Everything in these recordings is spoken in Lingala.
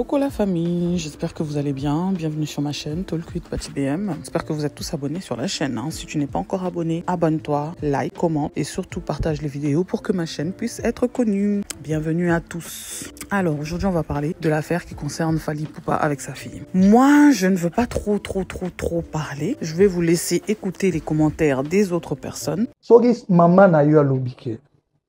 Coucou la famille, j'espère que vous allez bien. Bienvenue sur ma chaîne Talk with Patty BM. J'espère que vous êtes tous abonnés sur la chaîne. Si tu n'es pas encore abonné, abonne-toi, like, commente et surtout partage les vidéos pour que ma chaîne puisse être connue. Bienvenue à tous. Alors aujourd'hui on va parler de l'affaire qui concerne Fally Ipupa avec sa fille. Moi je ne veux pas trop parler. Je vais vous laisser écouter les commentaires des autres personnes. Soki maman na yo alobike.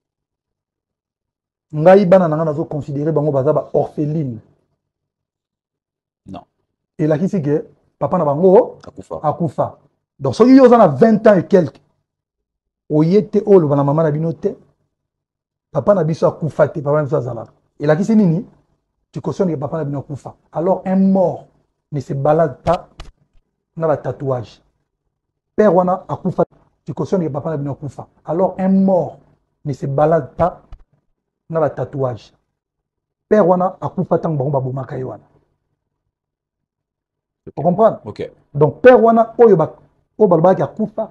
Ngai bana nanga nazo considérer bango baza ba orpheline. Non. Et là qui c'est que papa na bango Akufa. Donc soki yo za na 20 ans et quelques. Oyete o lo bana maman na binote. Papa na biso akufa te papa na biso azala. Et là qui c'est nini? Tu cautionnes que papa na bino akufa. Alors un mort ne se balade pas na ba tatouage. Père wana akufa. Tu cautionnes que papa na bino akufa. Alors un mort ne se balade pas na ba tatouage. Père wana akufa tang bango babomaka ye wana. Vous comprenez? Ok. Donc père wana oyo balobaki akufa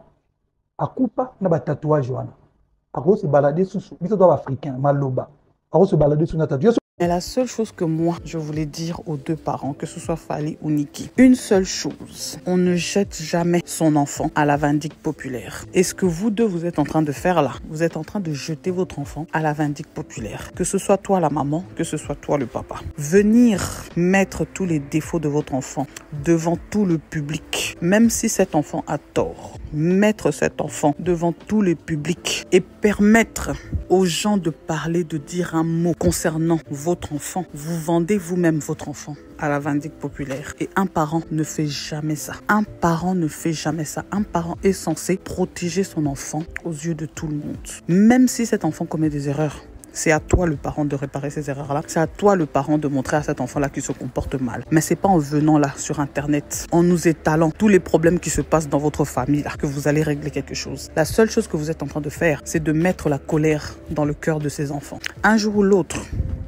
na ba tatouage wana. Ako se balader sous biso do africain maloba. Ako se balader sous na tatouage. Mais la seule chose que moi, je voulais dire aux deux parents, que ce soit Fally ou Niki, une seule chose, on ne jette jamais son enfant à la vindicte populaire. Et ce que vous deux, vous êtes en train de faire là, vous êtes en train de jeter votre enfant à la vindicte populaire. Que ce soit toi la maman, que ce soit toi le papa. Venir mettre tous les défauts de votre enfant devant tout le public, même si cet enfant a tort, mettre cet enfant devant tout le public et permettre aux gens de parler, de dire un mot concernant votre enfant. Vous vendez vous-même votre enfant à la vindicte populaire. Et un parent ne fait jamais ça. Un parent ne fait jamais ça. Un parent est censé protéger son enfant aux yeux de tout le monde. Même si cet enfant commet des erreurs. C'est à toi, le parent, de réparer ces erreurs-là. C'est à toi, le parent, de montrer à cet enfant-là qu'il se comporte mal. Mais c'est pas en venant là sur Internet, en nous étalant tous les problèmes qui se passent dans votre famille là, que vous allez régler quelque chose. La seule chose que vous êtes en train de faire, c'est de mettre la colère dans le cœur de ces enfants. Un jour ou l'autre,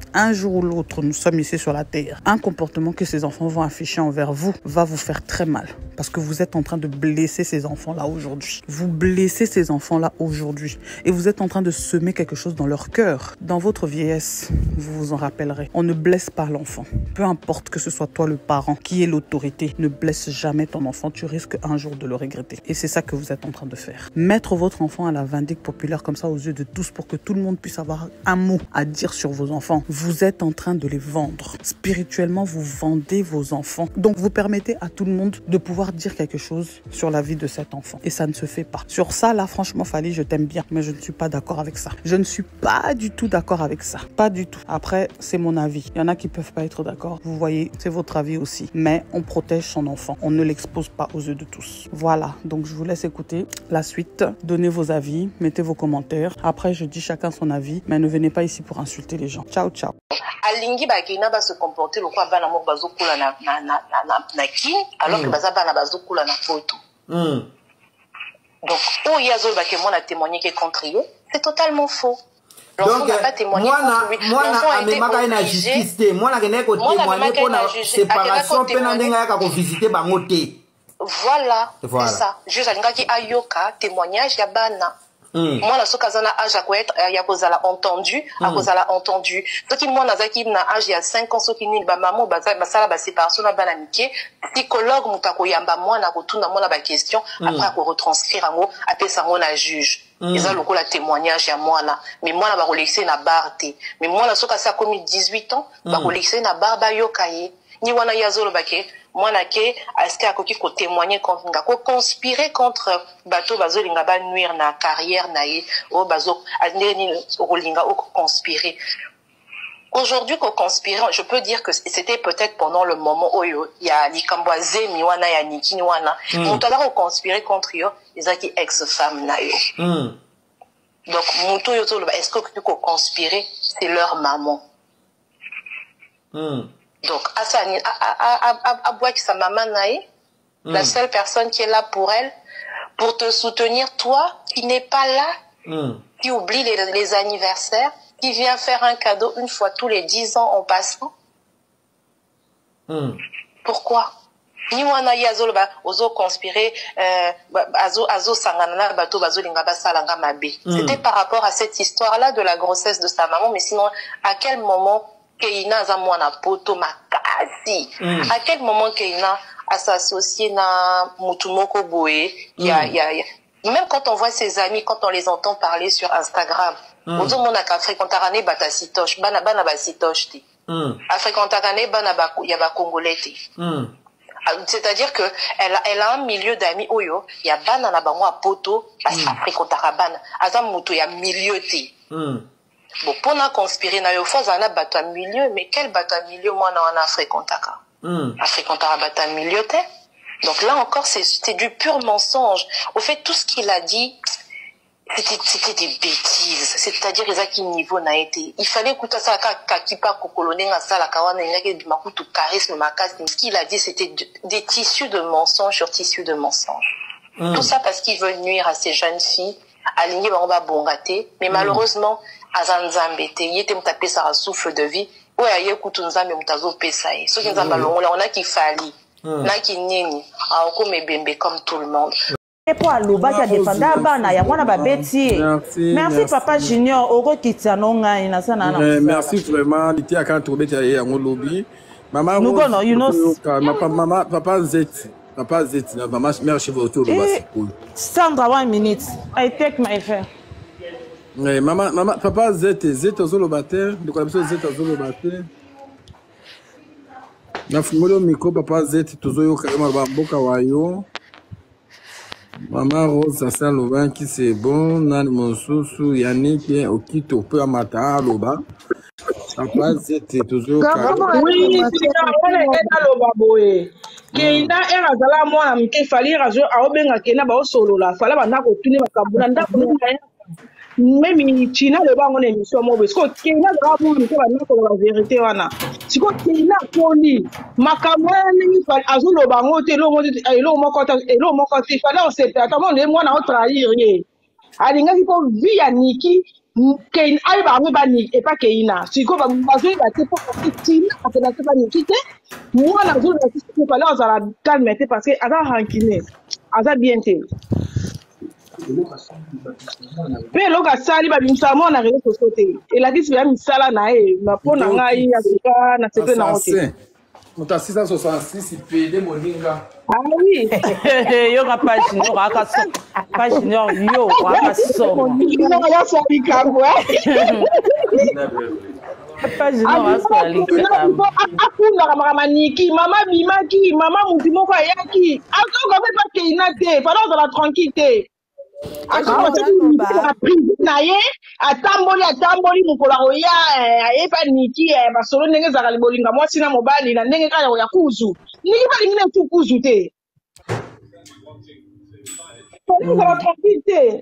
nous sommes ici sur la terre. Un comportement que ces enfants vont afficher envers vous va vous faire très mal. Parce que vous êtes en train de blesser ces enfants-là aujourd'hui. Vous blessez ces enfants-là aujourd'hui. Et vous êtes en train de semer quelque chose dans leur cœur. Dans votre vieillesse, vous vous en rappellerez. On ne blesse pas l'enfant. Peu importe que ce soit toi le parent qui est l'autorité, ne blesse jamais ton enfant. Tu risques un jour de le regretter. Et c'est ça que vous êtes en train de faire. Mettre votre enfant à la vindicte populaire comme ça aux yeux de tous pour que tout le monde puisse avoir un mot à dire sur vos enfants. Vous êtes en train de les vendre. Spirituellement, vous vendez vos enfants. Donc, vous permettez à tout le monde de pouvoir dire quelque chose sur la vie de cet enfant. Et ça ne se fait pas. Sur ça, là, franchement, Fally, je t'aime bien. Mais je ne suis pas d'accord avec ça. Je ne suis pas du tout d'accord avec ça. Pas du tout. Après, c'est mon avis. Il y en a qui ne peuvent pas être d'accord. Vous voyez, c'est votre avis aussi. Mais on protège son enfant. On ne l'expose pas aux yeux de tous. Voilà. Donc, je vous laisse écouter la suite. Donnez vos avis. Mettez vos commentaires. Après, je dis chacun son avis. Mais ne venez pas ici pour insulter les gens. Ciao, ciao. Alingi bakina ba se comporter lokwa bana mo bazokula na kin alors que baza bana bazokula na poto. Donc o yazo ba ke moi na témoigner que contre eux, c'est totalement faux. L'enfant n'a pas témoigné contre lui. L'enfant a été obligé. Moi na kene ko témoigner pour la séparation penandenga ka ko visiter bango te. Voilà, c'est ça. Juste alinga ki ayoka témoignage ya bana. Moi la sokazana âge à quoi être ya kozala entendu à kozala entendu ce qui moi nazaki na âge il y a 5 ans ce qui ni ba maman basala ba séparation na bana mike psychologue mutako yamba moi na kotuna moi na ba question après ko retranscrire ngo apesa ngo na juge eza lokola témoignage ya mwana mais moi na ba kolexer na barté mais moi la sokasa commis 18 ans ba kolexer na barba yokaye ni wana yazolo bake moi na ke est-ce que akoki ko témoigner contre nga ko conspirer contre bateau bazo linga ba nuire na carrière na ye o bazo andeni rolinga o conspirer. Aujourd'hui ko conspirer, je peux dire que c'était peut-être pendant le moment où il y a likambo zemi wana ya Niki ni wana mutala ko conspirer contre yo ezaki ex-femme na yo. Donc muto yo to est-ce que ko conspirer c'est leur maman. Donc, à boire qui sa maman naïe, la seule personne qui est là pour elle, pour te soutenir, toi, qui n'es pas là, qui oublie les anniversaires, qui vient faire un cadeau une fois tous les 10 ans en passant. Pourquoi? Ni wana yazolo ba ozo conspirer azo sangana bato bazo linga basalanga mabe. C'était par rapport à cette histoire là de la grossesse de sa maman, mais sinon à quel moment Keina za mwana poto makasi. À quel moment Keina a s'associer na Mutumoko Boé, même quand on voit ses amis, quand on les entend parler sur Instagram, on dit mon a fréquentarane bata sitoche, bana ba sitoche ti. A fréquentarane bana ba ya ba congolais ti. C'est-à-dire que elle a un milieu d'amis oyo, ya bana na bango a poto, parce qu'à fréquentara bana, azam muto ya milieu ti. Bon, pour na conspirer na yo fois na bata milieu, mais quel bata milieu moi na fréquentaka? A fréquentara bata milieu te. Donc là encore, c'est du pur mensonge. Au fait, tout ce qu'il a dit, c'était des bêtises. C'est-à-dire, à quel niveau n'a été. Il fallait écouter ça, kakipa kokolone nga sala kawana ngake du makutu charisme makas. Ce qu'il a dit, c'était des tissus de mensonges sur tissus de mensonges. Tout ça parce qu'il veut nuire à ces jeunes filles, aligner bamba bongate. Mais malheureusement, azanzambe te, yete mtape sa souffle de vie. Ouais, aye kutu nzambe mtazo pesaye. Ce qui nzamba longo, on a qui fali. Naki nini, aoko mebembe comme tout le monde. Pour Aloba qui a défendu Abana, ya mwana ba beti. Merci Papa Junior, oko kitanonga ina sana na. Merci vraiment, liti aka to beti ya ngo lobby. Maman, no, you know. Maman, Papa Zeti, maman mère chef autour de Basiko. Sandra 1 minute. I take my fare. Maman, Papa Zeti ozolo bater, de quoi Zeti ozolo bater. Na fumolo miko Papa Zeti tozoyo kama bamboka wayo. Maman Rose Sassan Loban qui c'est bon, Nan Monsousou, Yannick, Okito, peu à Mata, Loba. Papa Zeti tozoyo kama. Oui, c'est un Loba boy. Keina era zala mwana mke fali razo aobenga kena ba solo la fala bana ko tuni makabula ndako même China le bango ne mission mo parce que Keina za bu ni ba na ko la vérité wana siko Keina poli makamwa ni fali azo lo bango te lo mo moko te fala on sait attends le mwana o trahir ye alinga ko via Niki Keina ay ba ngo ba ni et pas Keina siko ba bazo ba te pour China parce que la te ba Niki te moi la zone de fallait on la calme parce que avant rancune aza bien te pe loka sali ba bimsa mo na réseaux sociaux te et la dit bien misala na e na pona ngai ya sika na sepe na hote Mota 666 PD moninga. Ah oui yo ka page aka so page yo aka so moninga ya sali kambo Niki, maman bimaki, maman mutimoko ayaki. Ako ko pas Keina te, fallait on la tranquillité. Ako ko na ye, atamboli mukola oya, e pa Niki ba solo ndenge za kalibolinga mwasi na mobali na ndenge kala ya kuzu. Niki ba lingine tu kuzu te. Fallait on la tranquillité.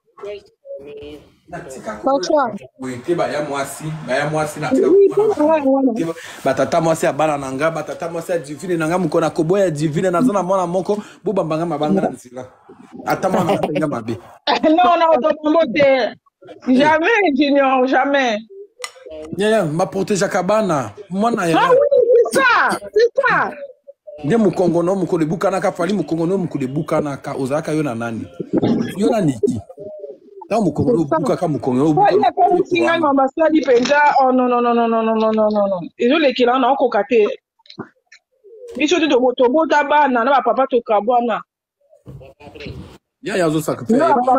Batata mwasi ya bana nanga batata mwasi ya divine nanga mukona koboya ya divine nazana mwana moko buba mbanga mabanga na nsila ata mwana mpenga mabe non jamais Junior jamais ma protéger kabana mwana ya ah oui c'est ça nde mukongo no mukole bukana ka fali mukongo no mukole bukana ka ozaka yo na nani yo na Niki. Non, Mukongo, Mukongo. Il a pas de signal dans ma salle, il pense, oh non. Et je l'ai qu'il en a encore caté. Il se dit de Botobo, Taba, Nana, papa, Tokabana. Ya zo sacrifice.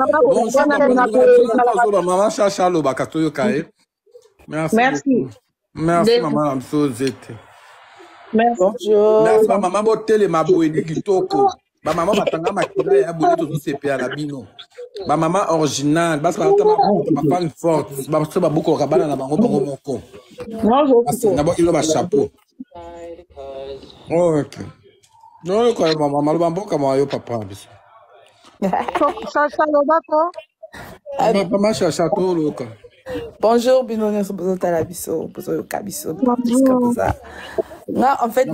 Maman Chacha Loba Katoyo Kae. Merci. Merci maman Amso Zete. Merci. Merci maman Botele Maboedi Kitoko. Ba maman batanga makila ya boli to CP à la bino. Ba maman original, parce que ta femme forte, ba so ba boko kabana na bango moko. Non, na ba ilo ba chapeau. OK. Non, ko maman lo mboka mo yo papa biso. Ça lo ba ko? Maman Chacha to lo ka. Bonjour, Binonia Sobozota la biso, Bozo Kabiso. Non, en fait,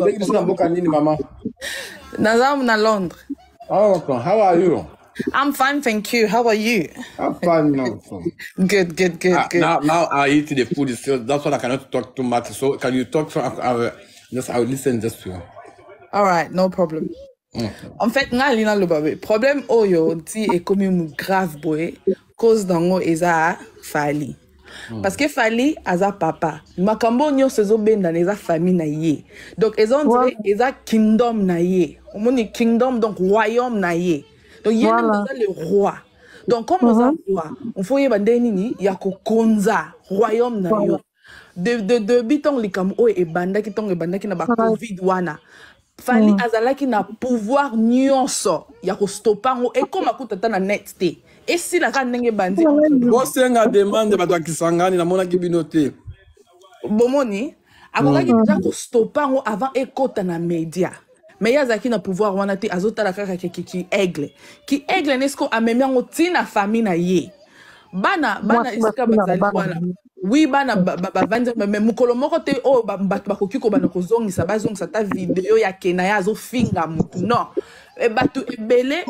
Nazam na Londres. Oh, okay. How are you? I'm fine, thank you. How are you? I'm fine now. Good. Now I eat the food, so that's why I cannot talk too much. So can you talk? Just I will listen just to you. All right, no problem. En fait, nga lina lo babe. Problème oyo ti e komi mu grave boy cause dango eza fali. parce que fali aza papa makambo nyonso ezobenda na eza famille na ye donc eza ndire eza kingdom na ye omoni kingdom donc royaume na ye donc ye eza le roi donc comme oza roi on faut yeba nde nini ya kokonza royaume na yo de bitong likambo oyo ebandaki ntongo ebandaki na ba covid wana fali azalaki na pouvoir nyonso ya kostopa ngo ekoma kutata na net te esilaka ndenge bandi bosenga demande bato ya Kisangani namonaki bino te bomoni akokaki deja kostopa ngo avant ekota na media mais ye azalaki na pouvoir wana te azotala kaka ki aigle nesko amemi yango ntina famille na ye bana esika bazali wana oui bana bavandi mais mukolo moko te o bato bakoki kobana kozongisa bazongisa ta video ya kena ya azofinga mutu non bato ebele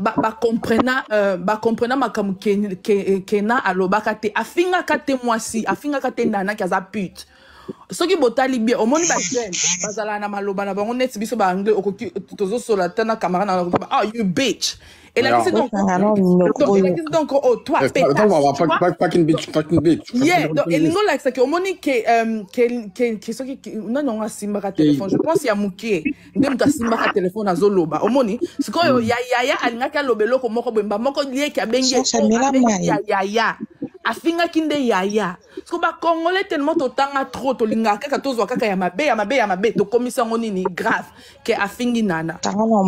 bakomprena makambo kena alobaka te afingaka te mwasi afingaka te ndanaki aza pute soki botali bien omoni bajeune bazala na maloba na bango neti biso baanglais okoki tozosola te na camarade na lokoba ah you bitch elakisi donc oh toi fucking bitch yeah donc elingo lakisaki omoni ke soki nani ongo asimbaka telefone je pense ya mokie nde moto asimbaka telefone azoloba omoni sikoyo yaya alingaki aloba eloko moko boye mba moko lieki abengi yaya afingaki nde yaya siko bakongole tellement totanga trop tolingaka kaka tozwa kaka ya mabe tokomisa yango nini grave ke afingi nana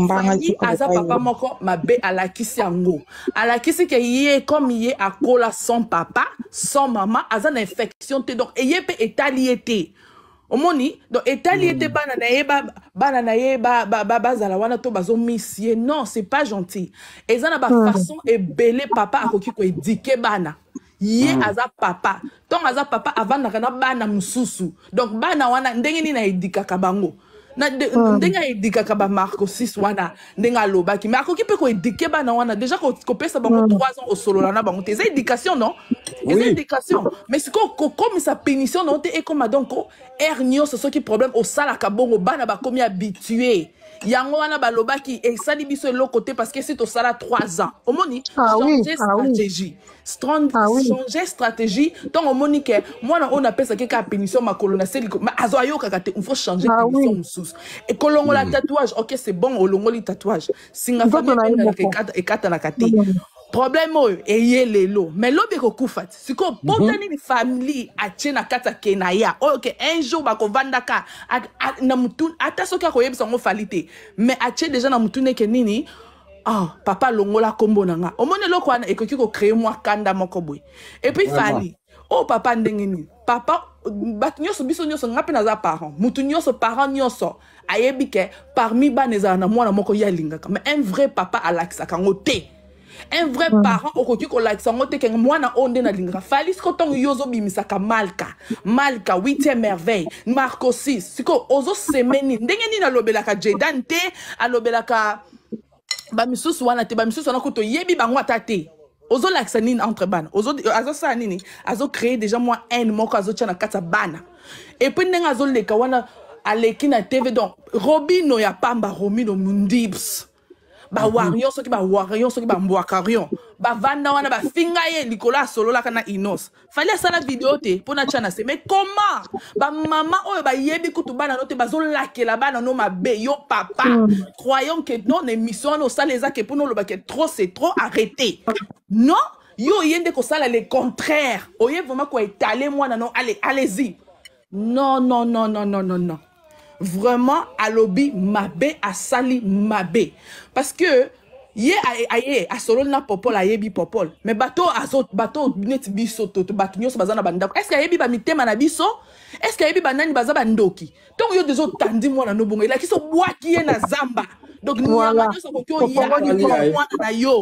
aza papa moko mabe alakisi yango alakisi ke ye comme ye akola son papa son mama aza na infection te donc eye pe etali ye te omoni donc etali ye te bana na ye bazala wana to bazomisie non c'est pas gentil eza na bafaçon ebele papa akoki koedike bana ye aza papa donc aza papa avandaka na bana mususu donc bana wana ndenge nini aedikaka bango na ndenge aedikaka ba Marco 6 wana ndenge alobaki mais akoki pe koedike bana wana déjà kopesa bango 3 ans osolola na bango te eza éducation non eza éducation mais siko kokomisa pénition non te ekoma donc air nyonso soki problème osalaka bongo bana bakomi habitué yango wana balobaki esali biso eloko te parce que si tosala 3 ans omoni changer stratégie changer stratégie donc omoni ke mwana on apesa ke ka pénition makolo na seli mais azo ayokaka te il faut changer pénition mususu et kolongola tatouage ok c'est bon olongoli tatouage singa famille na ekata na kate problème oyo eye lelo mais lobi kokufa siko botani ni famille atie na kata kenaya ok un jour bakovandaka na mutu ata soki akoyebisa ngo falite mais atie déjà na mutu neke nini papa longola kombo nanga omone loko wana ekoki ko créer moi kanda moko boy et puis fali papa ndenge nini papa bat nyonso biso nyonso ngape na za parent mutu nyonso parent nyonso ayebi ke parmi baneza na mwana moko ya lingaka mais un vrai papa alakisaka ngo te un vrai parent okoki ko like sango te ke mwana onde na lingaka fali siko tongo yozo bimisaka malka 8e merveille Marco 6 siko ozo semeni ndenge nini alobelaka Jedan te alobelaka ba misusu wana te ba misusu wana koto yebi bango atate ozo lakisa nini entre bana azo sa nini azo créer déjà moi un moko azo tia na kata bana et puis ndenge azo leka wana aleki na TV donc Robino ya pamba Romino Mundibs ba warion soki ba warion soki ba mbwakarion ba vanda wana ba finga ye likola solola kana inos fallait ça la vidéo te pona chana se mais comment ba maman oyo ba yebi kutu bana note bazo lakela bana no mabe yo papa croyons que non émission no ça les a que pour nous le baquet trop c'est trop arrêté non yo yende ko sala le contraire oye vraiment ko étaler moi non allez-y non vraiment alobi mabe asali mabe parce que ye aye asolo na popol ayebi popol mais bato net biso to bato nyoso bazana bandako est-ce que ayebi ba mitema na biso est-ce que ayebi banani baza bandoki donc yo dezo tandi mwana no bongo elaki so bwaki ye na zamba donc nyama nyoso ko kyo ya mwana na yo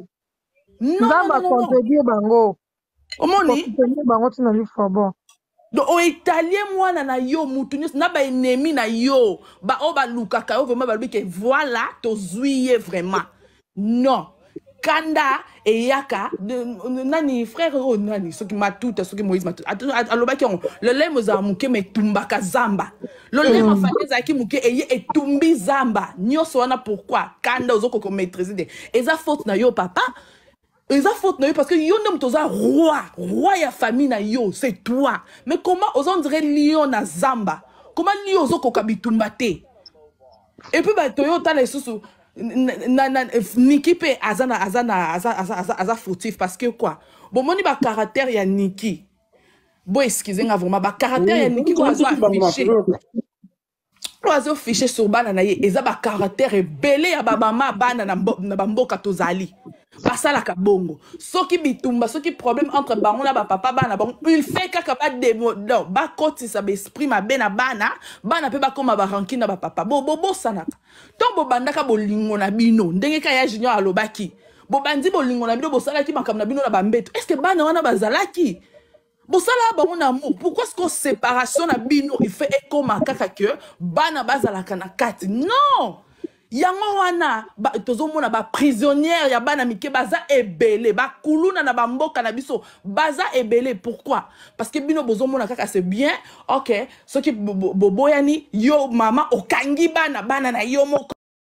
zamba contredire bango omoni bango tina li fobo donc o italien mwana na yo mutu nyos na ba ennemi na yo ba o ba lukaka yo vraiment ba lubike voilà to zuiye vraiment non kanda e yaka nani frère o nani soki matuta soki Moïse matuta alobaki on le lemo za muke metumbaka zamba le lemo fanyeza ki muke eye etumbi zamba nyoso wana pourquoi kanda ozoko ko maîtriser eza faute na yo papa Ils ont faute parce que yo n'aime toza roi ya famille na yo, c'est toi. Mais comment on dirait lion na zamba? Comment lion zo kokabitumbate? Et puis bah toyo ta les sous Niki pe azana fautif parce que quoi? Bon moni ba caractère ya Niki. Bon excusez-moi vraiment ba caractère ya Niki ko azo affiché. Oiseau fiché sur bana na ye eza ba caractère ebele ya ba mama bana na bamboka tozali basala ka bongo soki bitumba soki problème entre bango na ba papa bana bon il fait kaka ba démo non ba koti sa ba esprit ma bena bana pe ba koma ba ranki na ba papa bo sanaka ton bo bandaka bolingo na bino ndenge ka ya junior alobaki bo bandi bolingo na bino bo salaki makam na bino na ba mbeto est-ce que bana wana bazalaki Bosala ba mon amour, pourquoi est-ce que séparation na bino il fait écho makaka que bana bazala kana kati? Non! Yango wana ba tozo mona ba prisonnière ya bana mike baza ebele ba kuluna na bamboka na biso baza ebele. Pourquoi? Parce que bino bozo mona kaka c'est bien. OK, ce qui boboyani yo mama okangi bana na yo moko.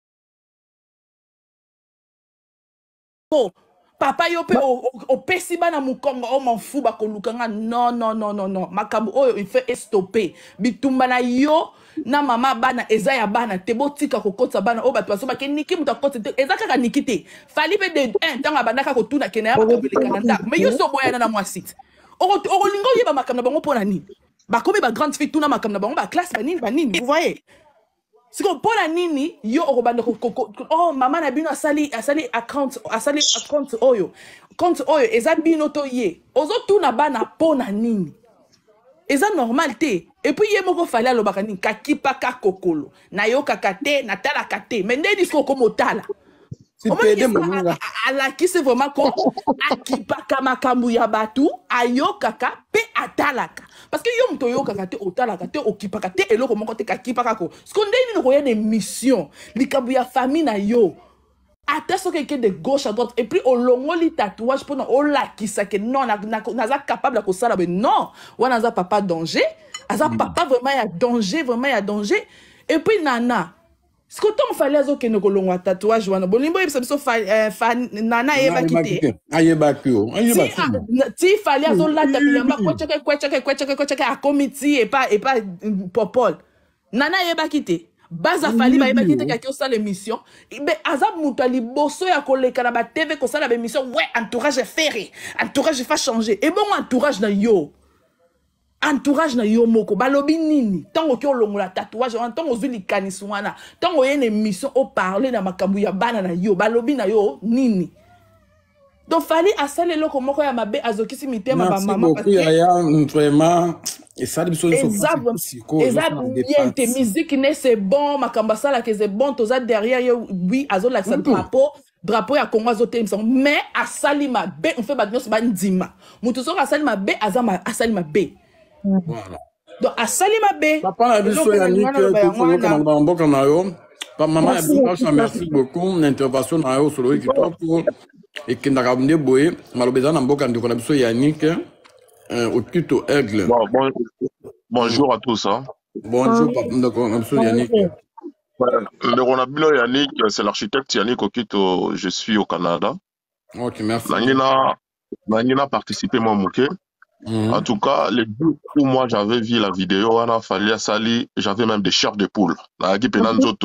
Papa yo pe o pesi bana mukongo o m'en fout ba kolukanga non makambo oyo il fait stopper bitumba na yo na mama bana eza ya bana te botika kokotsa bana o bato baso ba ke Niki muta kotsa te eza kaka Niki te fali pe de un tanga bana ka kotuna kena ya bakabele kananda mais yo so boya na moi site o lingo yeba makamna bango pona nini ba komi ba grande fille tuna makamna bango ba classe ba nini vous voyez. Si on prend la nini, yo oh maman na bino asali account oyo compte oyo eza bino to ye ozo tuna bana pona nini eza normal te et puis ye moko fali alobaka nini kakipa ka kokolo na yo kakate na tala kate mais ndé disco comme otala ala qui c'est vraiment comme akipa kamakambu ya batu ayo kaka pe atalaka parce que yo mto yo kaka te otalaka te okipaka te eloko moko te kakipa kako skonde ni no des missions likabu ya famille na yo ata so quelqu'un de gauche à droite et puis au longo li tatouage pour on la qui ça que non naza capable ko sala mais non wana za papa danger aza papa vraiment il y a danger et puis nana ce que tu fallait azo ke no kolongwa tatouage wana bolimbo yebisa biso nana yeba kite ti fallait azo lata bilamba kwecheke a committee et pas popol nana yeba kite baza fali ba yeba kite kaki osala émission be azab mutali boso ya koleka na ba TV ko sala ba émission ouais entourage ferré entourage fa changer et bon entourage na yo moko balobi nini tango ki olongola tatouage wana tango ozwi likanisi wana tango yene émission o parler na makambu ya bana na yo balobi na yo nini donc fali asale loko moko ya mabe azokisi mitema ba mama parce que ya vraiment et ça biso bien tes musique ne c'est bon makamba sala que c'est bon toza derrière yo oui azo la drapeau ya Congo azote mais asali mabe on fait ba nyos ba ndima mutu so asali mabe azama asali mabe. Voilà. Donc, à Salima B. Papa a vu sur Yannick, maman a dit merci beaucoup l'intervention na yo solo qui pour et qui n'a pas de boy malobeza na mboka ndiko na biso Yannick au Kito Aigle. Bonjour à tous hein. Bonjour papa ndiko na biso Yannick. Le Yannick, c'est l'architecte Yannick Okito, je suis au Canada. OK, merci. Nangina participé moi moké. En tout cas, les jours où moi j'avais vu la vidéo, on a fallu à Sali, j'avais même des chairs de poule. En tout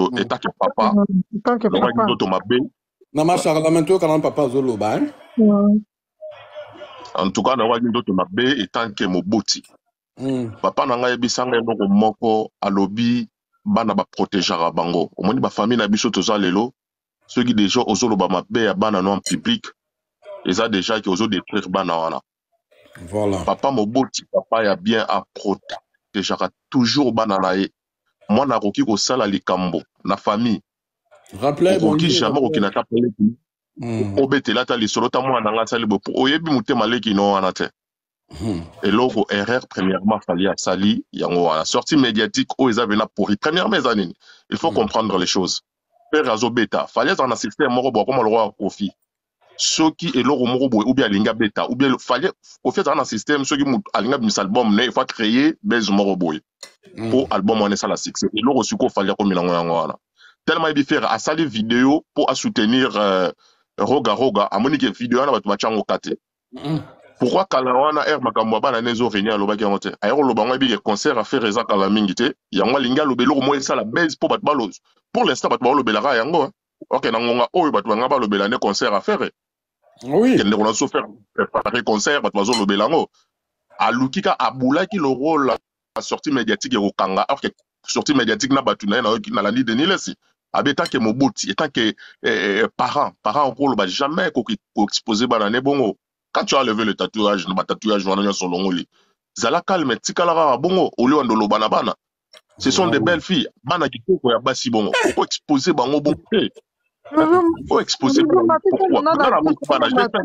cas, et tant que Moboti. Papa n'a ebisanga ndoko moko alobi bana ba protéger bango. Au moins ba famille na biso toza lelo, ceux qui déjà ozolo ba mabe ya bana no en public, ils a déjà qui ozo détruire bana wana. Voilà. Papa Moboti, papa ya bien à protéger toujours bananae. Moi na koki ko sala likambo na famille. Rappelez bon qui jamais ko kinata pele ki. Obetela ta lisolo ta moi na ngasali bo oyebi mutema leki no anate. Et logo erreur premièrement fallait à sali yango wana sortie médiatique o ezavena pourri premièrement années. Il faut comprendre les choses. Père Azo beta fallait dans un système moko bo comme le roi Kofi. Ceux qui est l'or ou bien linga beta ou bien fallait au fait dans un système ceux qui alinga mis album ne il faut créer des moroboy pour album on est ça la succès et l'or aussi qu'on fallait comme il en a tellement il faire à salir vidéo pour soutenir roga amoni ke video wana batu bachango kate pourquoi kala wana makambo bana nezo renia lobaki yango te ayero lobango bi ke concert a faire eza kala mingi te yango linga lobelo ko mo sala base pour batu balo pour l'instant batu balo belaka yango OK na ngonga oyo batu banga balo belane concert a faire oui kende ko na so faire préparer concert batu bazo lobela ngo alukika abulaki le rôle la sortie médiatique et okanga alors que sortie médiatique na batu na na landi de nilesi abeta ke moboti étant que parents pour le jamais ko exposer banane bongo quand tu as levé le tatouage na tatouage wana son longoli zala calme tikala bongo oli wandolo bana bana ce sont des belles filles bana kitoko ya basi bongo ko exposer bango bongo ko exposer pourquoi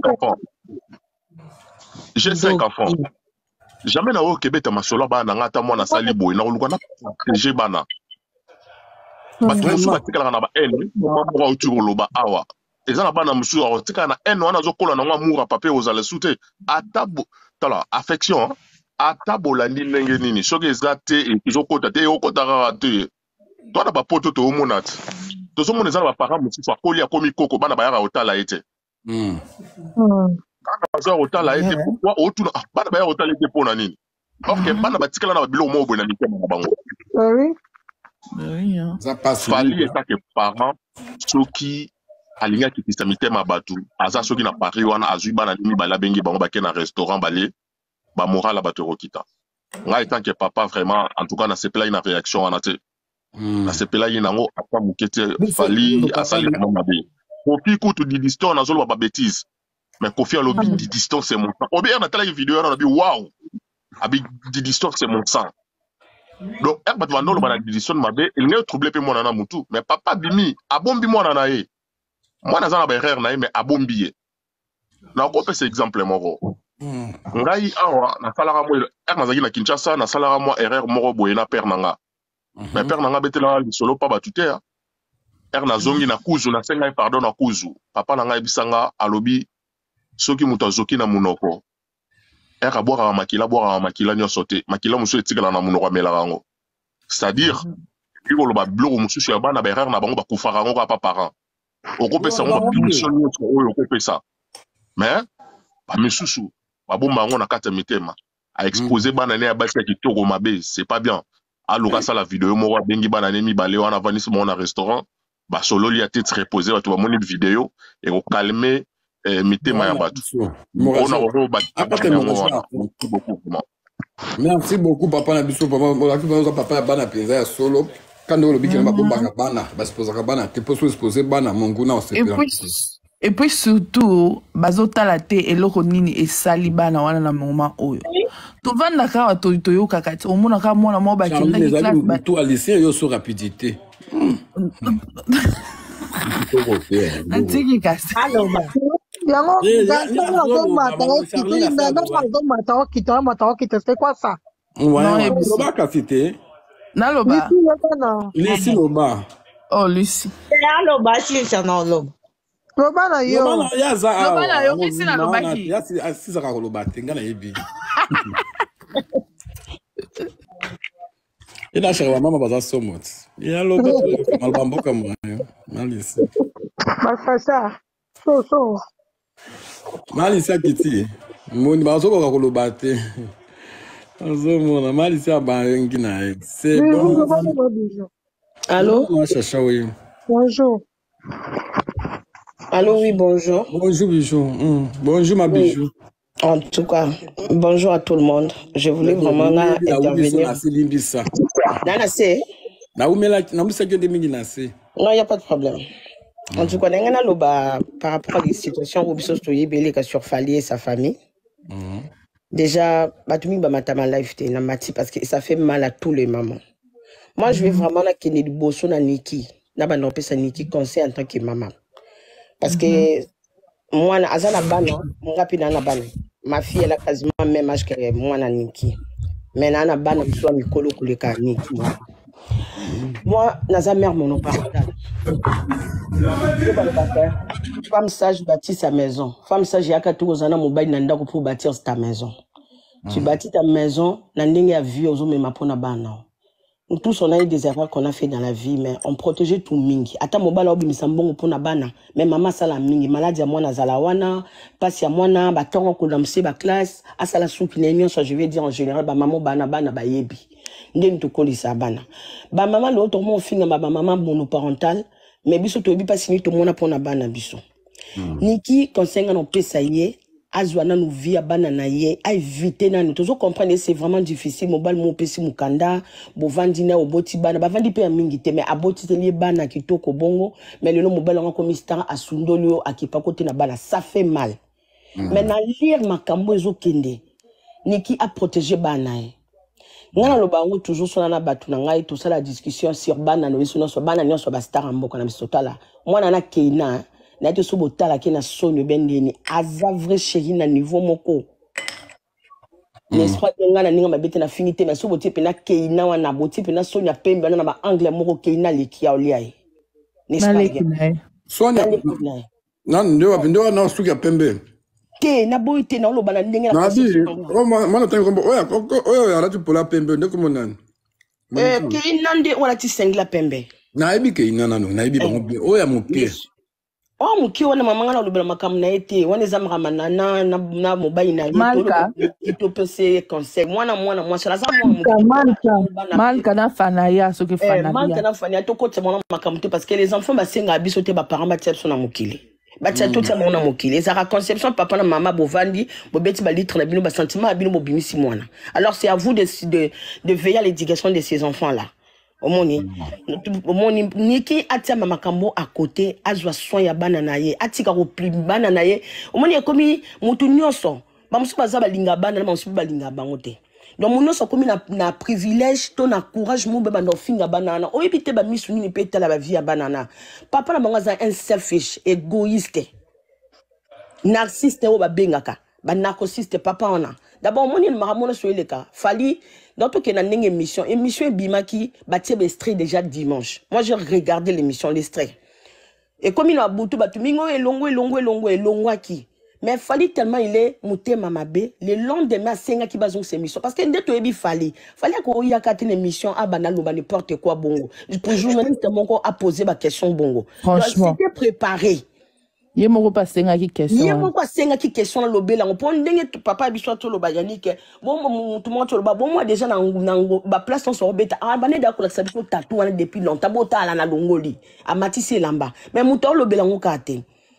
j'ai 5 enfants jamais na o kebeta masolo bana ngata mwana sali boy na oluka na protéger bana bato mosusu batikala na ba ene moko autour loba awa eza na bana mosusu atikala na ene wana zokola na ngwa mura papier ozala sute atabo tala affection atabolandi ndenge nini soki eza te ezokota te okota kaka te twana bapoto toomona te tozomona eza na baparent mosusu akoli akomi koko bana bayaka otala ye te kana baza otala ye te pourkoi otuna bana bayaka otala ye te mpona nini orke bana batikala na babiloko moko boye na mitema na bango fali etake parent soki alingi akitisa mitema bato aza soki na Paris wana azwi bana mibale abengi bango bake na restaurant bale bamoral bato ekokita ngai etanke papa vraiment en tout cas nasepelaki na réaction wana te nasepelaki nango ata moke te fali asali vraiment mabe kofi kutu didiston nazoloba babétise mais kofi alobi didiston c'est mon sang obi natalaki video wana nabi wow abi didiston c'est mon sang donc bato bandoloba na didiston mabe elingi trouble mpe mwana na mutu mais papa bimi abombi mwana na ye mwana aza na baerreur na ye mais abombi ye nakopesa exemple moko ngai awa nasalaka mo nazalaki na Kinshasa nasalaka mo erreur moko boye na père nanga mais père nanga betela lisolo pa batu te nazongi na kuzu nasenga pardon na kuzu papa nanga ebisanga alobi soki muto azoki na munoko abwaka makila nyonso te makila mosusu etikala na munoko amelaka yango c'est-à-dire ikoloba biloko mosusu ya bana baerreur na bango bakufaka yango kapa parent okopesa yango bapunition nyonso oyo okopesa mais bamisusu babomba yango na kati ya mitema aexpose bana ne ya basi ya kitoko mabe c'est pas bien aluka sala video moko abengi bana ne mibale wana vanisi mo na restaurant basololi ya tete reposer bato bamoni video ekokalme mitema ya bato merci beaucoup papa na biso papa bana penza ya solo quand on bikina babombaka bana basposaka bana te poso exposer bana monguna osepela et puis surtout bazotala te eloko nini esali bana wana na moment oyo tovanda kaka toyokaka te omona kaka mwana moko bakendaki classe tout à lycée yo so rapidité antiki kasi yango okita c'est quoi ça lobaka cité naloba Lucie loba oh Lucie aloba silisa na oloba loba na yo loba na yo kisi na lobaki asizaka koloba te nga na yebi inashaka bamama baza somot yaloba malbamboka mwayo malisi basasa so malisi akiti moni bazokoka koloba te azomona malisi abangi na ye c'est bon. Allô? Oui. Bonjour. Allô, oui, bonjour. Bonjour, bijou. Bonjour, ma bijou. En tout cas, bonjour à tout le monde. Je voulais vraiment intervenir. Non, il n'y a pas de problème. En tout cas, par rapport à les situations où Bissos Toyébélé a surfalé sa famille, déjà, parce que ça fait mal à tous les mamans. Moi, je vais vraiment qu'il y ait du bosso na Niki. Na ba n'opé sa Niki conseil en tant que maman. Parce que moi, azana bana, mon rapide na bana. Ma fille elle a quasiment le même âge que moi na Niki. Mais na bana soit mikolo kuleka Niki. Moi, naza mère monoparentale. Femme sage bâtit sa maison. Femme sage yaka tout ozana mobile nanda pour bâtir ta maison. Tu bâtis ta maison, na ndenge ya vie ozo mema pona bana. Nous tous, on a eu des erreurs qu'on a fait dans la vie, mais on protégeait tout mingi. Ata mobala obi misambongo pona bana. Mais maman sala mingi. Maladie à moi na zalawana. Passi à moi na. Batongo kodamse ba classe. Asala souki n'aimion, soit je vais dire en général, ba maman bana ba yebi. N'den to kolisa bana. Ba maman l'autre mon finga ba maman monoparentale. Mais biso to obi pas signé to mona pona bana biso. Niki, conseil non pesa yé. Azwana nous via banana ye a éviter na nous toujours comprendre c'est vraiment difficile mobile mo pesi mukanda bo vandina o boti bana ba vandi pe mingi te mais aboti te li bana kitoko bongo mais le mobile on comme star asundolio akipa côté na bana ça fait mal mais na lire makambo ezo kende niki a protéger bana ye ngana lo bango toujours sona na batu na ngai tout ça la discussion sur bana no biso no so bana nyo so ba star mboka na bisotala mwana na keina na te so botala ke na sonyo bendeni aza vrai chéri na niveau moko l'espoir de ngana ninga mabete na finité mais so botie pe na keina wana botie pe na sonyo pembe na ba anglais moko keina leki ya oliai n'est-ce Sonia nan ndio na suki ya pembe te na boite na loba na ndenge na bi mana tango oya ala tu pola pembe ndeko monani keina nde wala ti sengla pembe na ebi keina nanu na ebi bango oya moke oh muki wana mama ngana lobela makamu na ete wana zamaka manana na mobile na to pese conseil mwana mwasala za malka na fana ya soki fana malka na fana to ko tsama makamu te parce que les enfants basenga biso te ba parents ba tshepso na mokili ba tshatu tsama na mokili ezaka conception papa na mama bovandi bobeti ba litre na bino ba sentiment bino bobimisi mwana alors c'est à vous de veiller à l'éducation de ces enfants là. Omoni niki atia makambo à côté azwa soin ya banana ye atika ko pli banana ye omoni ekomi mutu nyonso ba musu baza balinga banana ba musu balinga bango te donc munoso komi na privilège to na courage mu beba ndo finga banana oyebite ba misu nini pe tala ba vie ya banana papa na bango za un selfish égoïste narcissiste o ba bengaka ba narcissiste papa ona d'abord moni na makamona so eleka fali dans tout qu'il y a une émission Bimaki bâtit l'extrait déjà dimanche. Moi j'ai regardé l'émission l'extrait. Et comme il a boutou batumingo et longo qui. Mais fallait tellement il est mouté mamabé le lendemain senga qui bazon ces émissions parce que ndé to ebi fallait qu'on y a quatre émissions à banal ou n'importe quoi bongo. Pour journaliste mon a posé ma question bongo. Franchement c'était préparé. Ye moko pa senga ki question. Ye moko senga ki question na lobela ngo pon ndenge papa biso to loba yanike bon tout monde to loba bon moi déjà na ba place on so beta a bané da ko la sabiso tatou wana depuis longtemps bota la na longoli a matisse lamba mais muto lobela ngo kate.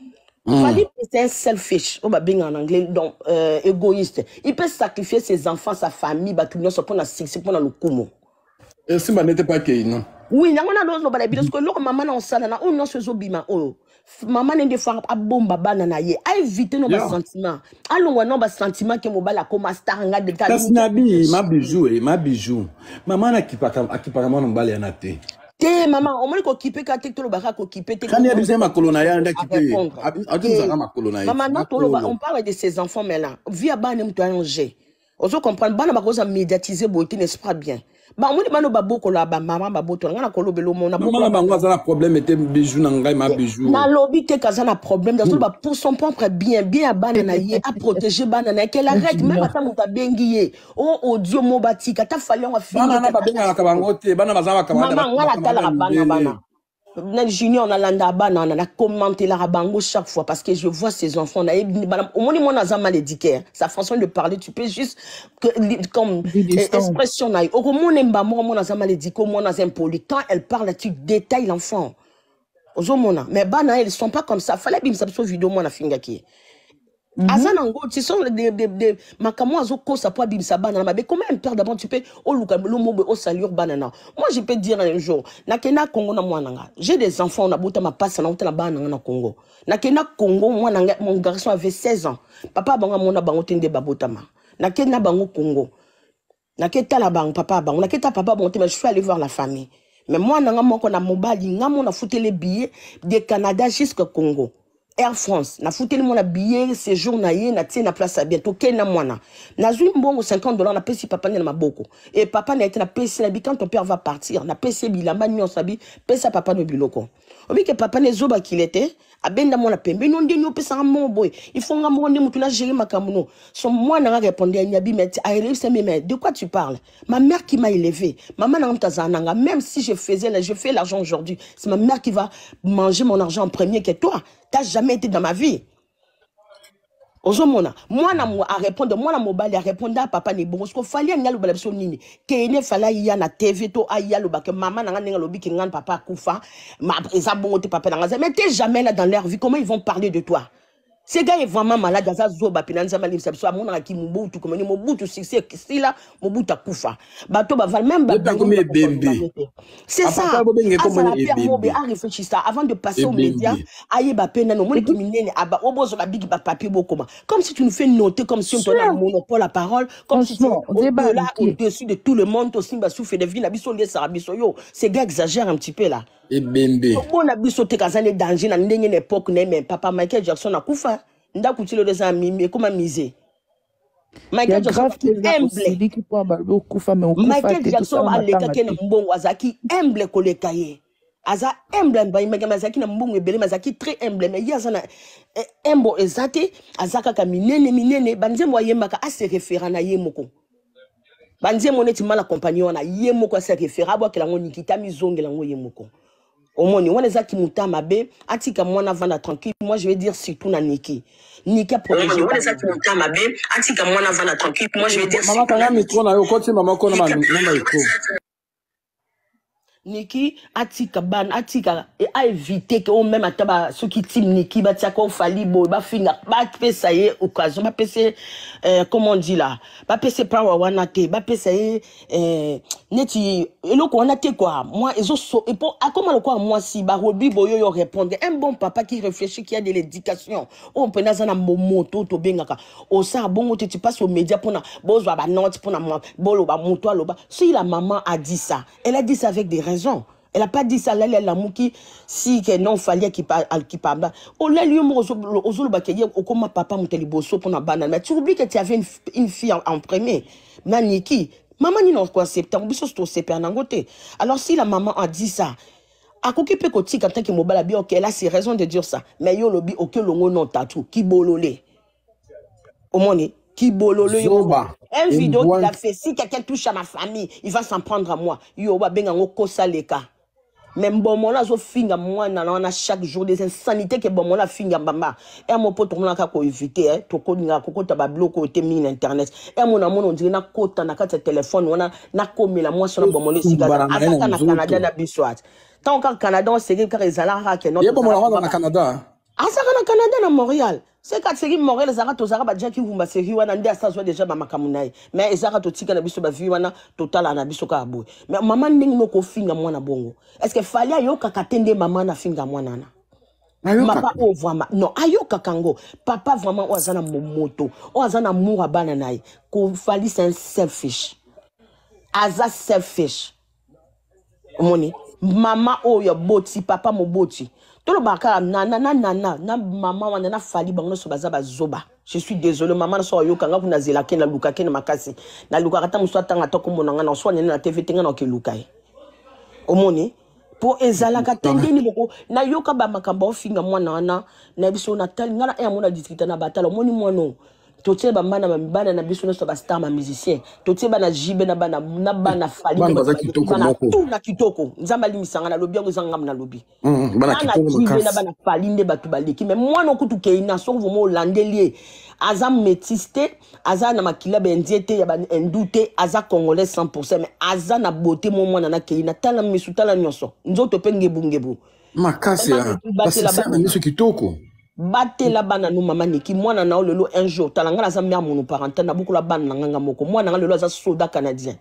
Fali c'est un selfish on va bien en anglais donc égoïste il peut sacrifier ses enfants sa famille ba tout nyonso pona six pona lokumo et si n'était pas que non oui na ngona lozo ba parce que lo maman na osala na o nyonso zo bima o maman n'ende fois a bomba banana ye a éviter nos sentiments allons non ba sentiment que mobala comme star nga de ta kasnabi ma bijou maman na akipaka mwana mbali anate te maman on m'a ko kipe ka te to baka ko kipe te kani abise makolona ya nda kipe atunza makolona ya maman on parle de ces enfants mais là via bana mto anger ozo comprendre bana bakoza médiatiser beauté n'est-ce pas bien. Ba moni bano baboko la ba mama baboto ngana ko lobelo mona boko na bango azana problème était bijou na ngai ma bijou na lobi te kazana problème dans ba pour son propre bien banana ye à protéger banana qu'elle arrête même ata muta bengiye o audio mobatika ta fallait on finir bana ba benga ka bango te bana bazama ka bana ngala tala bana na junior na landa bana na commenter la rabango chaque fois parce que je vois ces enfants na au moins moi na mal éduqué sa façon de parler tu peux juste comme expression na au moins nemba moi na mal éduqué moi na impoli quand elle parle tu détailles l'enfant aux mona mais bana ils sont pas comme ça fallait bim ça vidéo moi na finga qui Azanango, tu sont des makamo azoko ça peut bimsa banana mais comment un père d'abord tu peux au luka le mot au salure banana moi je peux dire un jour na kena Congo na mwananga j'ai des enfants na bota ma passe na na banana na Congo na kena Congo mwananga mon garçon avait 16 ans papa banga mona bango tende babotama na kena bango Congo na keta la bang papa bango na keta papa bon mais je suis allé voir la famille mais moi nanga moko na mobali ngamo na fouté les billets de Canada jusqu'au Congo Air France, na foutu mon billet, séjour na yé, na tiens na place à bientôt, ken na moana. Na zui mbongo $50, na pesi papa na maboko. Et papa na été na pesi na bi quand ton père va partir, na pesi bilamba nyon sabi, pesa papa no biloko. Obi que papa ne zoba qu'il était, abenda mon pembe, non de nous pesa mon boy. Il faut nga mo ndemu tuna gérer makamuno. Son moi n'a répondu à Nyabi mais de quoi tu parles? Ma mère qui m'a élevé, maman n'a pas même si je fais l'argent aujourd'hui, c'est ma mère qui va manger mon argent en premier que toi. T'as jamais été dans ma vie. Ozomona, moi na mo a répondre, moi na mobile a répondre à papa ni bon, parce qu'il fallait nga lo balabso nini. Ke ne fala ya na TV to aya lo ba que maman na nga lobi ki ngan papa kufa, ma eza bon te papa na nga. Mais t'es jamais là dans leur vie, comment ils vont parler de toi? Ces gars est vraiment malade, ça zoba pinanza malim sabso amona na ki mubutu comme ni mubutu c'est là mubutu kufa. Bato ba val même ba c'est ça. A réfléchir ça avant de passer aux médias, aye ba pena no moni ki minene aba obozo la big ba papier bokoma. Comme si tu nous fais noter comme si on donnait un monopole la parole, comme si tu là au-dessus de tout le monde aussi ba souffle de vie na biso lié sarabiso yo. Ces gars exagèrent un petit peu là. Et bembe. On a biso te kazane danger na ndenge n'époque mais papa Michael Jackson a kufa. Nda kutilo de ça mimi comment miser. Michael Jackson Michael Jackson a leka kena mbongo azaki humble koleka ye. Aza humble ba imega mazaki na mbongo ebele mazaki très humble mais ya sana embo ezate azaka ka minene banzembo yemaka a se référent na yemoko. Banzembo neti mala compagnon na yemoko a se référent abo ke lango nikita mizonge lango yemoko. Omoni wana zaki mutama be atika mwana vanda tranquille moi je vais dire surtout na Niki a protégé wana zaki mutama be atika mwana vanda tranquille moi je vais dire maman kanga micro na yo koti maman kona namba iko Niki atika ban atika a éviter que on même ataba ceux qui team Niki ba tia ko fali bo ba finga ba pesa ye occasion ba pesa comment on dit là ba pesa power wana te ba pesa ye neti eloko wana te quoi moi ezo so et pour comment le quoi moi si ba robi boyo yo répondre un bon papa qui réfléchit qui a de l'éducation on peut na na moto to bengaka o sa bongo te tu passes aux médias pour na bozwa ba note pour na bolo ba moto aloba si la maman a dit ça elle a dit ça avec des raisons. Elle a pas dit ça là la mouki si que non fallait qui parle oh là lui ozolo bakeye okoma papa muteli boso pour na banane mais tu oublies que tu avais une fille en premier Niki maman ni non quoi septembre biso sto septembre nangote alors si la maman a dit ça a kokipe koti quand que mobala bi OK elle a ses raisons de dire ça mais yo lobi OK longo non tatou ki bololé au moni qui bololé yo un vidéo qu'il a fait si quelqu'un touche à ma famille il va s'en prendre à moi yo ba benga ngoko saleka même bon mon là zo finga moi na chaque jour des insanités que bon mon là finga mbamba et mon pote mon là ka ko éviter to ko nga ko ta ba bloquer te mine internet et mon on dirait na kota na kata téléphone wana na komela moi sur bon mon le sigara ataka na Canada na biswat tant qu'en Canada on sait que les alara que notre na Canada asaka na Canada na Montréal c'est quand c'est Montréal zara to zara ba jaki vumba série wana ndia ça soit déjà ba makamunai mais zara to tika na biso ba vi wana total na biso ka boy mais maman ndingi no ko finga mwana bongo est-ce que fallait ayoka katende maman na finga mwana na papa o vraiment non ayoka kango papa vraiment o azana momoto o azana moura bana nai ko fali c'est un selfish aza selfish moni maman o yo boti papa mo boti tout le baka na maman wana na fali bango so baza bazoba je suis désolé maman so yo kanga kuna zela ke na luka ke na makasi na luka kata muso tanga to komona nga na so na TV tenga na ke lukai omoni po ezala katende ni boko na yoka ba makamba ofinga mwana wana na biso na tal ngana e mona districta na batalo moni mwana totie ba mana bana na biso so ba star ma musicien totie bana jibe na bana fali na kitoko nzamba limisanga na lobi yango zanga na lobi bana kitoko na bana fali nde batu baleki mais moi no kutu keina so vomo holandais aza métiste aza na makila bendiete ya ba ndute aza congolais 100% mais aza na beauté mo mwana na keina tala misutala nyonso nzoto penge bungebu makasi ya basi na miso kitoko Bate la bana nous maman Niki mwana na lelo un jour talanga na za mère monoparentale na beaucoup la bana nganga moko mwana na lelo za soldat canadien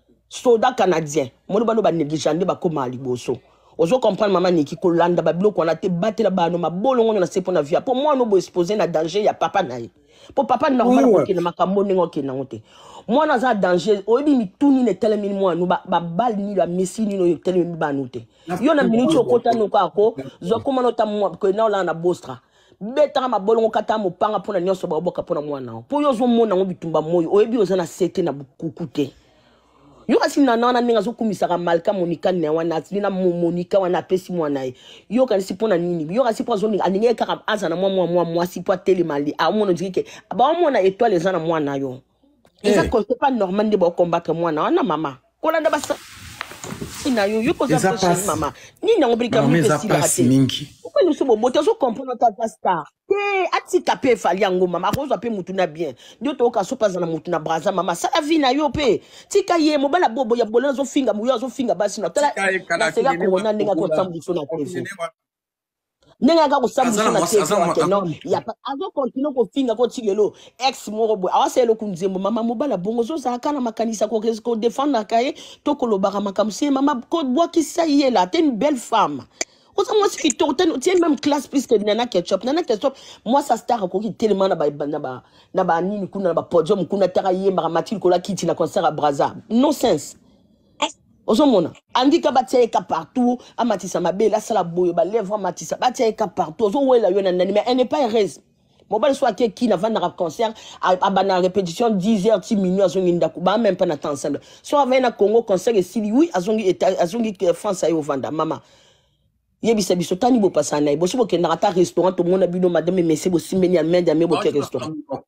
moni bano ba négligender ba koma liboso ozo comprendre maman Niki ko landa ba biloko na te bate la bana ma bolongo na sepo na via pour moi no bo exposer na danger ya papa na ye pour papa normal ko ke na makambo ningo ke na ngote mwana za danger oyebi mituni ne telemi mwana no ba bal ni la messi ni no telemi ba note yo na minute okota no kako zo koma no ta mo ko na la na bostra beta ma bolongo kata mo panga pona nyonso ba boka pona mwana po yo zo mona ngo bitumba moyo oyebi oza na sete na bukukute Yo kasi nana ninga zo kumisaka malka Monica ne wana lina Monica wana pesi mwana ye. Yo kasi pona nini? Yo kasi po zo ninga aninga kaka azana moi si po telemali. A mono dike ba mona étoile ezana mwana yo. Eza ko c'est pas normal de ba combattre mwana wana mama. Kola nda basa ina yo ko za pesa mama. Ni na obliga mu pesi la mingi. Pourquoi nous sommes boté zo comprendre ta star. Ati kapé fali yango mama ko zo pe mutuna bien. Ndio to ka so pas na mutuna braza mama. Ça la vie na yo pe. Tika ye mo bala bobo ya bola zo finga mu yo zo finga basi na tala. C'est là ko na ninga ko tsambu so na TV. Ninga ka ko tsambu so na TV. Non, ya pas azo continue ko finga ko tigelo ex mo bo. Awase lo kunzembo mama mo bala bongo zo za kana makanisa ko défendre kaye to ko lo bara makamse mama ko bois qui ça y est là, t'es une belle femme. Moi, si tu es même classe plus que Nana Ketchup. Nana Ketchup, moi, ça star qui tellement na nini kuna na podium kuna taraye maramati kola kiti na concert à Braza. No sense. Ozomona. Andi ka batia ka partout, amatisa mabe la sala boyo ba lèvre amatisa batia ka partout. Ozo wela yo na nani mais elle n'est pas heureuse. Mon bal soit qui na vendre concert à bana répétition 10h 10 minutes azongi ndakuba même pas na temps ensemble. Soit va na Congo concert et si oui azongi France ayo vanda mama. Yebisa biso tani bo pasana bo so ke na ta restaurant to mona bino madame messe bo simbeni à main d'ame bo ke restaurant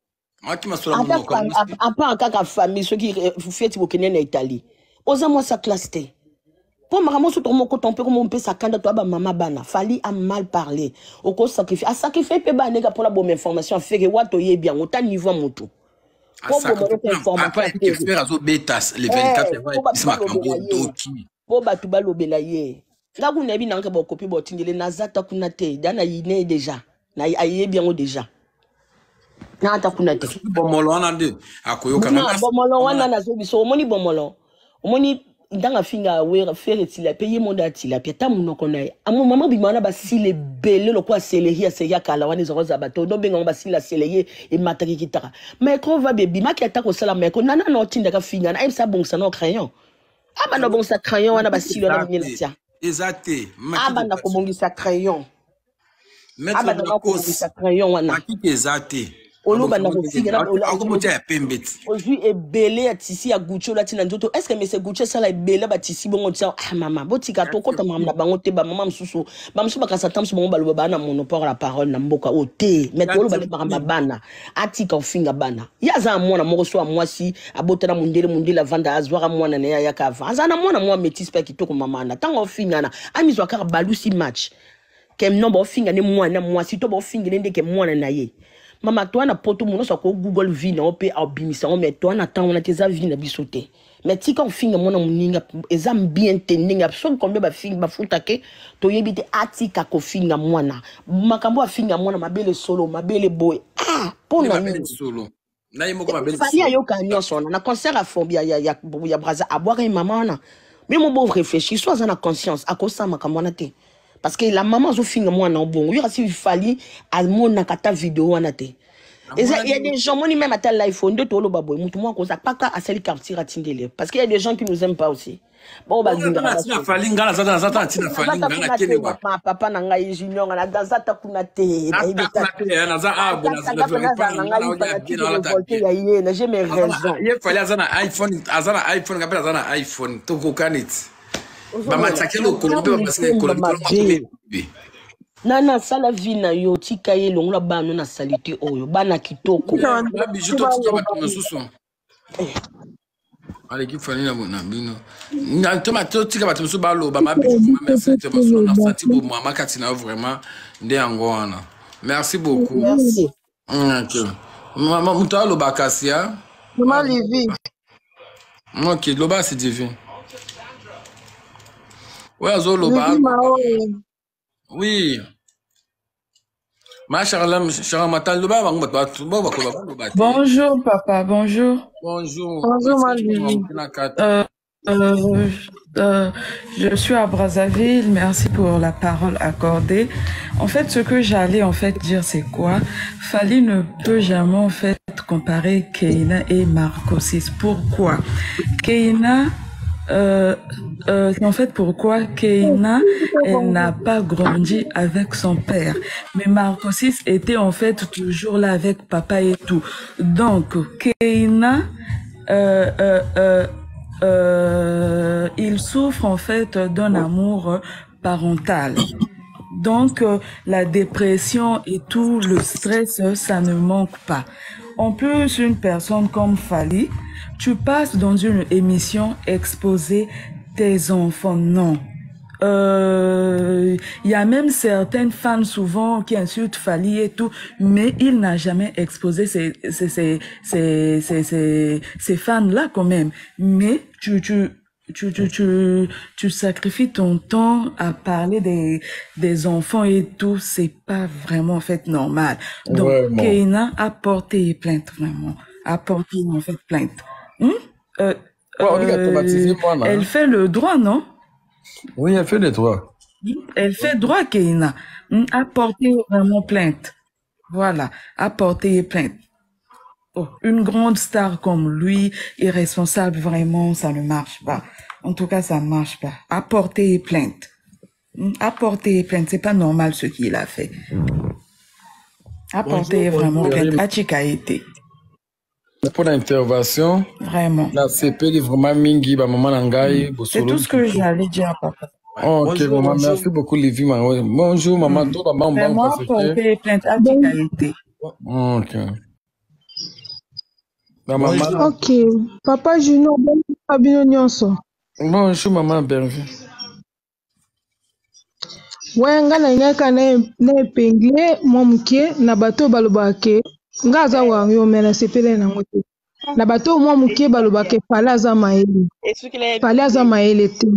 à part kaka famille ceux qui fête bo kenya na Italie oza moi sa classe té pour maramo so to mo ko tomper comme on peut sa kanda to ba mama bana fali a mal parler o ko sacrifier a sacrifier pe ba nega pour la bonne information fait que wato yebi en autant niveau moto pour bonne information que faire azo betas le 24 bo ba tu ba lobela ye. Là vous n'avez pas de copie de Nazata Kunate, Dana Yine déjà, na aye bien déjà. Nata Kunate. Bomolo wana de akoyo kana. Bomolo wana na zo biso omoni bomolo. Omoni ndanga finga we faire ti la payer mon dati la pieta munoko na. Amo mama bi mana ba sile belé lo kwa céleri se ya kala wana zo za bato do benga ba sile céleri et mataki kitaka. Mais quand va bebi makiata ko sala mais ko nana no tinda ka finga na sa bongsa no crayon. Aba no bongsa crayon wana ba sile na mineltia. Exacté. Abanda ko bongisa crayon. Abanda ko bongisa crayon wana. Makiki exacté. Oloba na ko figra akomoja ya pembeti. Ozu ebele ya tisi ya Gucci la tina nzoto. Est-ce que monsieur Gucci sala ebele ba tisi bongo tia ah mama botika to kota mama na bango te ba mama msusu. Ba msusu ba kasa tamsu bongo baloba bana monopole la parole na mboka o te. Mais to oloba le ba bana. Atika ofinga bana. Ya za mwana moko so mwasi abotela mundele vanda azwara mwana na ya kava. Azana mwana mwa métis pa kitoko mama na. Tango ofinga na amizwa kaka balusi match. Kem no ba ofinga ne mwana mwasi to ba ofinga ne ndeke mwana na ye. Mama toi na poto mono so ko Google vie na ope abimisa on mais toi na temps on a tes avis na bisoté mais ti quand finga mona muninga exam bien teninga so combien ba finga ba futake to yebite atika ko finga mwana makambo a finga mwana mabele solo mabele boy ah pona ni solo na yimo ko mabele solo ya yo kanyo sona na concert a phobia ya Braza a boire maman na mais mon beau réfléchir soit en conscience à cause ça makambo na te. Parce que la maman zo finga mwana bon yo kasi fali al mona kata vidéo wana te. Il y a des gens même à tel iPhone de tolo baboy mutu moi ko ça pas ka asali quartier atindele parce qu'il y a des gens qui nous aiment pas aussi. Bon ba zinga fali ngala zata tina fali ngala kene wa papa na ngai junior na dazata kuna te na za abo na na j'ai mes raisons. Il fallait azana iPhone ngapela azana iPhone to ko kanit. Mama takelo kolombe parce que kolombe nana sala vina yo tika ye longola bano na salite oyo bana kitoko ba bijou to tika bato mosusu ale ki fani na bino na toma to tika bato mosusu ba lo ba ma bijou ma merci te mosusu na sati bo mama katina vraiment nde yango wana merci beaucoup merci mama mutalo bakasia mama Livi OK loba c'est divin ouais zo loba oui. Bonjour papa, bonjour. Bonjour. Je suis à Brazzaville, merci pour la parole accordée. En fait, ce que j'allais dire, c'est quoi? Fally ne peut jamais en fait comparer Keina et Marcosis. Pourquoi? Keina en fait, pourquoi Keina, elle n'a pas grandi avec son père. Mais Marcosis était en fait toujours là avec papa et tout. Donc, Keina, il souffre en fait d'un amour parental. Donc, la dépression et tout le stress, ça ne manque pas. En plus, une personne comme Fally, tu passes dans une émission exposer tes enfants. Non. Il y a même certaines fans souvent qui insultent Fally et tout, mais il n'a jamais exposé ces fans-là quand même. Mais tu sacrifies ton temps à parler des enfants et tout, c'est pas vraiment en fait normal. Donc, Keina a porté plainte vraiment, a porté en fait plainte. Elle fait le droit, non? Oui, elle fait le droit. Elle fait droit, Keina. A porté vraiment plainte. Voilà, a porté plainte. Oh, une grande star comme lui, irresponsable, vraiment, ça ne marche pas. En tout cas, ça ne marche pas. Apporter plainte. Apporter plainte, c'est pas normal ce qu'il a fait. Apporter vraiment plainte. Achikaete. Pour l'intervention, vraiment. La CP est vraiment mingi, maman Nangai. C'est tout ce que j'allais dire, papa. Oh, ok, maman, merci beaucoup, Livy. Bonjour, maman. Vraiment, apporter plainte. Achikaete. Ok. Ok, papa Juno, bonjour maman, bienvenue. Ouais, nga na ngaka na epengle momuke na bato balobake nga aza wango mena sepele na ngote na bato momuke balobake Fally aza maele te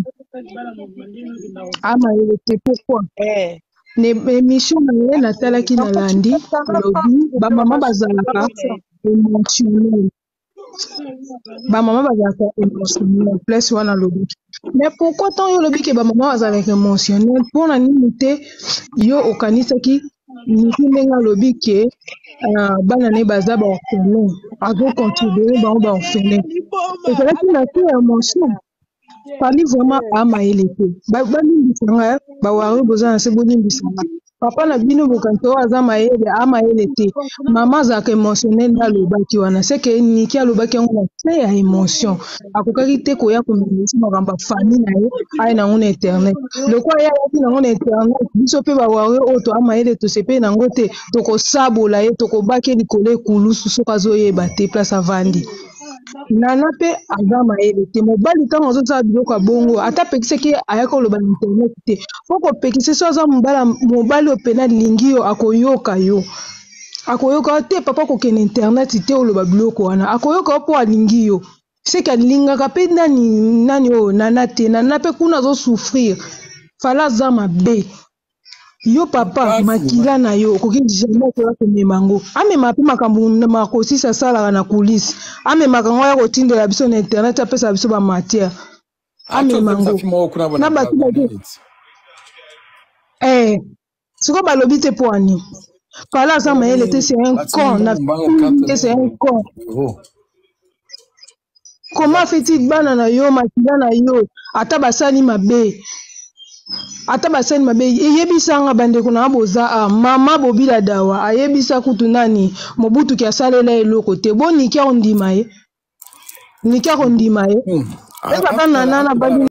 amaele te pourquoi ne émission na ye natalaki na landi lobi ba mama bazalaka émotionnel. Ba maman bazalaka émotionnel plus wana lobi. Mais pourquoi tant yo lobi ke ba maman bazalaka émotionnel pour na nini te yo okanisaki niki ndenga lobi ke bana ne baza ba orphelin azo contribuer ba orphelin. Et c'est là qu'il a fait émotion. Fally vraiment ama elete. Ba limbisanga ba wari bozana se bolimbisanga. Papa na bino bokanto aza maele ama elete. Maman zaka émotionnel na lobaki wana c'est que niki alobaki ngo c'est ya émotion. Akokaki te ko ya ko mbisa makamba Fally na ye ai na ngona internet. Lokwa ya yaki na ngona internet biso pe ba wari oto ama elete to sepe na ngote to ko sabola ye to ko baki likole kulusu soka zo yeba te place avandi. Nana pe agama elete mobali tango zoza biloko bongo ata pekiseki ayaka oloba na internet te foko pekise so za mobali opena lingio akoyoka yo akoyoka te papa ko ken internet te oloba biloko wana akoyoka po alingi yo seki alingaka pe nani o nana te nana pe kuna zo souffrir Fally za mabe yo papa makila na yo koki jamais ko memango amema pe makambo makosi sa sala na coulisse amema kango ya kotindela biso na internet apesa biso ba matière amemango na batu siko balobi te poani Fally za maele te c'est un con na c'est un con. Comment fait-il bana na yo makila na yo ata basali mabe ata basani mabe yebisanga bandeko na boza mama bobila dawa ayebisa kutu nani Mobutu ki asalela eloko te boni ki ondima ye nika ondima ye papa nana na bali